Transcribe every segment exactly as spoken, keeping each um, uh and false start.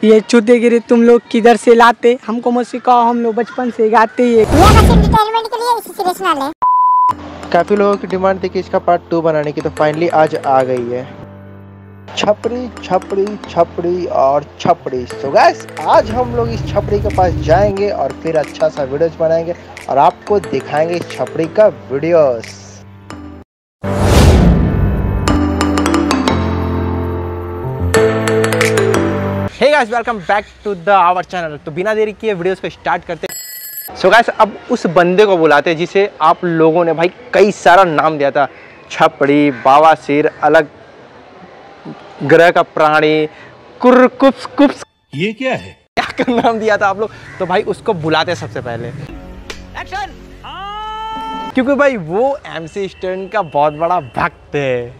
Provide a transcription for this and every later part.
ये चूतेगिरी तुम लोग किधर से लाते, हमको मत सिखाओ, हम लोग बचपन से गाते ये। काफ़ी लोगों की डिमांड थी कि इसका पार्ट टू बनाने की, तो फाइनली आज आ गई है। छपड़ी छपड़ी छपड़ी और छपड़ी। तो गाइस आज हम लोग इस छपड़ी के पास जाएंगे और फिर अच्छा सा वीडियोस बनाएंगे और आपको दिखाएंगे इस छपड़ी का videos. Hey guys welcome back to the our channel. तो बिना देरी किए वीडियोस को स्टार्ट करते हैं। सो गाइस अब उस बंदे को बुलाते हैं जिसे आप लोगों ने भाई कई सारा नाम दिया था, छपड़ी, बावासीर, अलग ग्रह का प्राणी, कुर्कुप्स कुप्स, ये क्या है, क्या का नाम दिया था आप लोग। तो भाई उसको बुलाते हैं सबसे पहले। एक्शन! क्योंकि भाई वो एमसी स्टैंड का बहुत बड़ा भक्त है।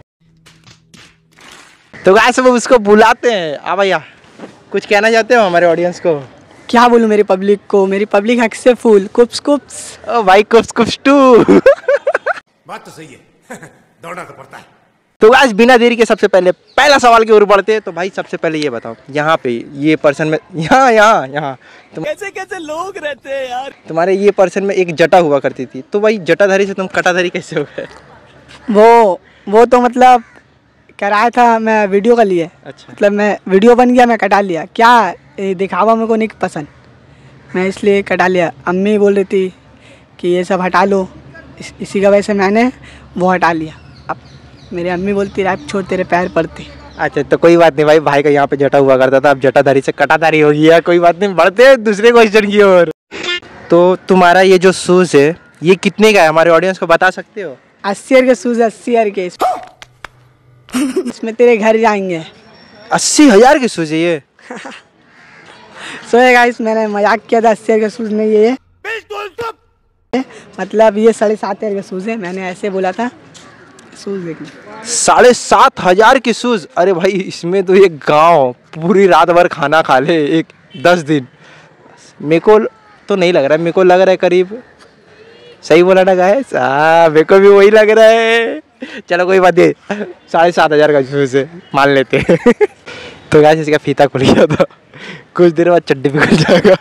तो गाइस अब उसको बुलाते हैं। आ भैया कुछ कहना चाहते हो हमारे ऑडियंस को? क्या बोलूं मेरी पब्लिक को, मेरी पब्लिक हक से फूल। कुप्स कुप्स। ओ भाई कुप्स कुप्स टू। बात तो सही है। दौड़ना तो पड़ता है। तो गाइस बिना देरी के सबसे पहले पहला सवाल की ओर बढ़ते हैं। तो भाई सबसे पहले ये बताओ, यहाँ पे ये पर्सन में यहाँ यहाँ यहाँ तुम कैसे कैसे लोग रहते हैं यार। तुम्हारे ये पर्सन में एक जटा हुआ करती थी, तो भाई जटाधारी से तुम कटाधारी कैसे हो गए? वो वो तो मतलब कराया था मैं वीडियो का लिए। अच्छा। मतलब मैं वीडियो बन गया, मैं कटा लिया। क्या ये दिखावा मेरे को नहीं पसंद, मैं इसलिए कटा लिया। अम्मी बोल रही थी कि ये सब हटा लो, इस, इसी का वजह से मैंने वो हटा लिया। अब मेरी अम्मी बोलती रैप छोड़ तेरे पैर पड़ते। अच्छा तो कोई बात नहीं भाई, भाई का यहाँ पे जटा हुआ करता था, अब जटाधारी से कटाधारी हो गया। कोई बात नहीं, बढ़ते हैं दूसरे क्वेश्चन की ओर। तो तुम्हारा ये जो शूज़ है ये कितने का है, हमारे ऑडियंस को बता सकते हो? अस्सी हजार के शूज़, अस्सी हजार के। इसमें तेरे घर जाएंगे। अस्सी हजार के शूज़ है ये? सो गाइस मैंने मजाक किया था, अस्सी हजार के शूज़ नहीं है ये। मतलब ये साढ़े सात हजार के शूज़ है, मैंने ऐसे बोला था। शूज़ देखना साढ़े सात हजार के शूज़। अरे भाई इसमें तो एक गांव पूरी रात भर खाना खा ले एक दस दिन। मेरे को तो नहीं लग रहा है, मेरे को लग रहा है करीब, सही बोला ना गाइस? हाँ मेरे को भी वही लग रहा है। चलो कोई बात नहीं, साढ़े सात हजार का शूज़ है मान लेते हैं। तो गाइस इसका फीता खुल गया था, कुछ देर बाद चड्डी बिगड़ जाएगा।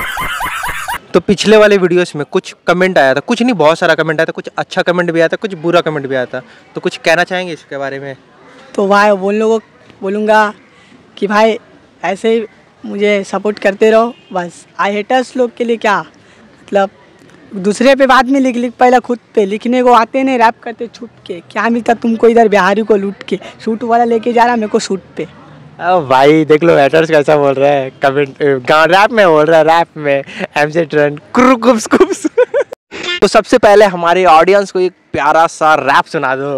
तो पिछले वाले वीडियोस में कुछ कमेंट आया था, कुछ नहीं बहुत सारा कमेंट आया था, कुछ अच्छा कमेंट भी आया था, कुछ बुरा कमेंट भी आया था। तो कुछ कहना चाहेंगे इसके बारे में? तो भाई उन लोगों को बोलूँगा कि भाई ऐसे ही मुझे सपोर्ट करते रहो बस। आई हेटर्स लोग के लिए क्या मतलब, दूसरे पे बाद में लिख लिख, पहले खुद पे लिखने को आते नहीं, रैप करते छुप के। क्या मिलता तुमको इधर बिहारी को लूट के, शूट वाला लेके जा रहा मेरे को शूट पे। ओ भाई देख लो हेटर्स कैसा बोल रहा है, कमेंट गाँव रैप में बोल रहा है, रैप में एमसी ट्रेंड कुप्स कुप्स। तो सबसे पहले हमारे ऑडियंस को एक प्यारा सा रैप सुना दो।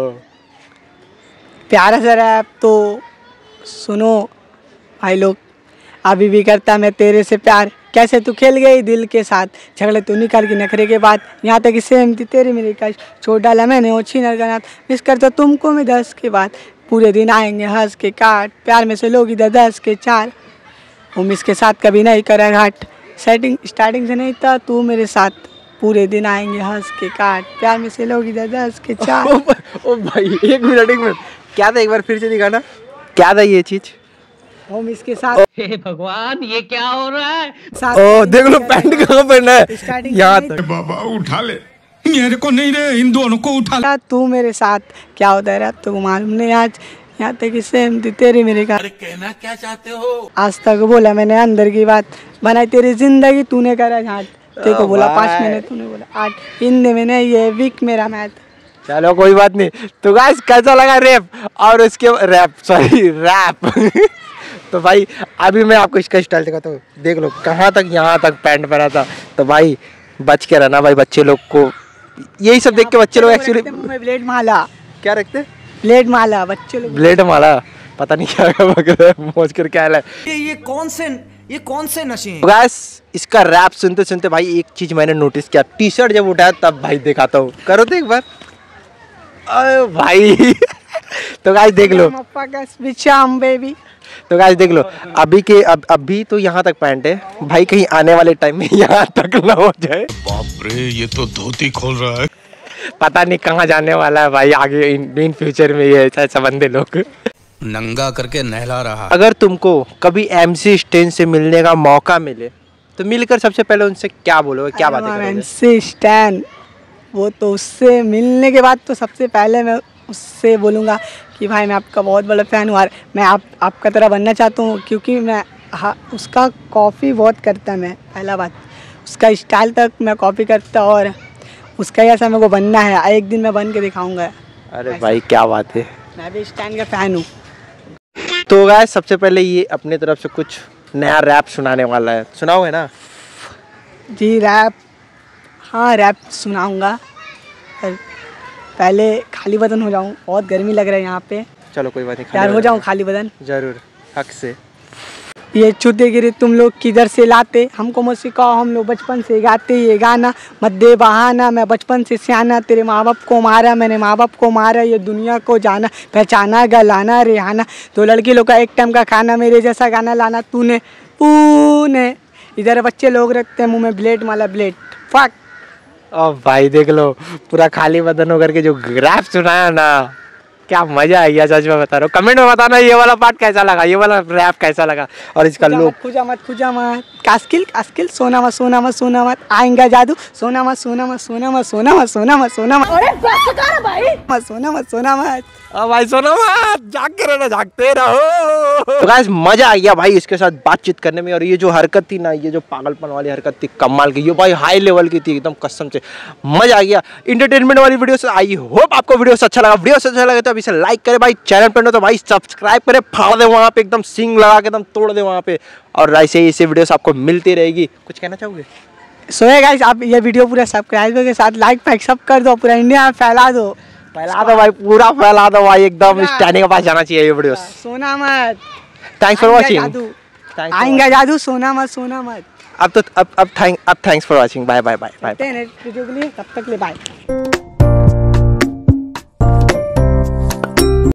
प्यारा सा रैप तो सुनो भाई लोग। अभी भी करता मैं तेरे से प्यार, कैसे तू खेल गई दिल के साथ, झगड़े तू निकाल के नखरे के बाद, यहाँ तक सेम थी तेरी मेरी कश, छोड़ डाला मैंने वो छीनर का नाथ, मिस करता तुमको मैं दस के बाद, पूरे दिन आएंगे हंस के काट, प्यार में से लोग इधर दस के चार, वो मिस के साथ कभी नहीं करा घाट, सेटिंग स्टार्टिंग से नहीं था तू मेरे साथ, पूरे दिन आएंगे हंस के काट, प्यार में से लोग इधर दस के चार। ओ, ओ भाई एक मिनट एक मिनट, क्या था एक बार फिर से दिखाना, क्या था ये चीज? हम इसके साथ, हे भगवान ये क्या हो रहा है? ओ देख लो पैंट कहाँ पहना है, यहाँ तक। बाबा उठा ले, मेरे को नहीं रे, इन दोनों को उठा ले। तू मेरे साथ क्या होता है रैप तो मालूम नहीं आज, यहाँ तक सेम थी तेरी मेरी का। अरे कहना क्या चाहते हो? आज तक बोला मैंने अंदर की बात, बनाई तेरी जिंदगी तूने करा झाट, तेरे को बोला पाँच मिनट तूने बोला आठ, हिंदी में नहीं ये वीक मेरा मैथ। चलो कोई बात नहीं। तो गाइस कैसा लगा रैप और उसके रैप सॉरी रैप? तो भाई अभी मैं आपको इसका स्टाइल दिखाता हूँ, देख लो कहाँ तक, यहाँ तक पैंट पहना था। तो भाई बच के रहना भाई, बच्चे लोग को यही सब देख के बच्चे लोग एक्चुअली ब्लेड माला क्या रखते, ब्लेड माला बच्चे लोग, ब्लेड माला पता नहीं क्या मोज कर क्या है ये ये कौन से ये कौन से नशे हैं? तो गाइस इसका रैप सुनते सुनते भाई एक चीज मैंने नोटिस किया, टी शर्ट जब उठाया तब भाई दिखाता हूँ, करो तो एक बार। अरे भाई तो गाइस देख लो, बेबी। तो गाइस देख लो अभी के अब अभी तो यहाँ तक पैंट है भाई, कहीं आने वाले टाइम में यहाँ तक ना हो जाए। बाप रे ये तो धोती खोल रहा है, पता नहीं कहाँ जाने वाला है भाई आगे इन, इन फ्यूचर में ये ऐसा बंदे लोग। नंगा करके नहला रहा। अगर तुमको कभी एमसी स्टैन से मिलने का मौका मिले तो मिलकर सबसे पहले उनसे क्या बोलोगे, क्या बातें करोगे? एमसी स्टैन, वो तो उससे मिलने के बाद तो सबसे पहले मैं उससे बोलूँगा कि भाई मैं आपका बहुत बड़ा फ़ैन हूँ और मैं आप आपका तरह बनना चाहता हूँ, क्योंकि मैं हाँ उसका कॉपी बहुत करता मैं, पहला बात उसका स्टाइल तक मैं कॉपी करता और उसका ऐसा मेरे को बनना है, एक दिन मैं बन के दिखाऊंगा। अरे भाई क्या बात है, मैं भी स्टैन का फ़ैन हूँ। तो गाइस सबसे पहले ये अपने तरफ से कुछ नया रैप सुनाने वाला है, सुनाओगे ना? जी रैप, हाँ रैप सुनाऊंगा, पर पहले खाली बदन हो जाऊँ, बहुत गर्मी लग रहा है यहाँ पे। चलो कोई बात नहीं, यार हो जाऊँ खाली बदन। जरूर, हक से। ये चूते गिरे तुम लोग किधर से लाते, हमको मत सिखाओ, हम लोग बचपन से गाते ये गाना, मत दे बहाना, मैं बचपन से सियाना, तेरे माँ बाप को मारा मैंने, माँ बाप को मारा, ये दुनिया को जाना, पहचाना गलाना रेहाना, तो लड़की लोग का एक टाइम का खाना, मेरे जैसा गाना लाना तूने पूने, इधर बच्चे लोग रखते हैं मुँह में ब्लेड माला ब्लेड, फक। ओ भाई देख लो, पूरा खाली बदन होकर के जो रैप सुनाया ना, क्या मजा आ गया, सच में बता रहा हूँ। कमेंट में बताना ये वाला पार्ट कैसा लगा, ये वाला रैप कैसा लगा। और इसका लुक, खुजा मत खुजा मत कास्किल कास्किल, सोना मत सोना मत सोना मत, आएगा जादू, सोना मत सोना मत सोना मत सोना मत सोना मत सोना मत, अरे बस कर भाई, मत सोना मत सोना मत, अब भाई सोना मत, जागते रहना, जागते रहो। तो गाइस मजा आ गया भाई इसके साथ बातचीत करने में, और ये जो हरकत थी ना, ये जो पागलपन वाली हरकत थी, कमाल की, ये भाई हाई लेवल की थी एकदम, कसम से मजा आ गया। इंटरटेनमेंट वाली वीडियो से, आई होप आपको वीडियो से अच्छा लगा। वीडियो से अच्छा लगे तो अभी से लाइक करे भाई, चैनल पर तो भाई सब्सक्राइब करे, फाड़ दे वहाँ पे एकदम, सिंग लगा के एकदम तोड़ दे वहाँ पे, और ऐसे ही ऐसे वीडियोस आपको मिलती रहेगी। कुछ कहना चाहोगे? सो है गाइस, आप ये वीडियो पूरा सब्सक्राइबर के साथ लाइक पैक सब कर दो, पूरा इंडिया में फैला दो, फैला दो भाई, पूरा फैला दो भाई, एकदम स्टैंडिंग के पास जाना चाहिए ये वीडियोस। सोना मत, थैंक्स फॉर वाचिंग। आएगा जादू, सोना मत सोना मत। अब तो अब अब थैंक अब thanks for watching, bye bye bye bye. Video के लिए तब तक ले बाय।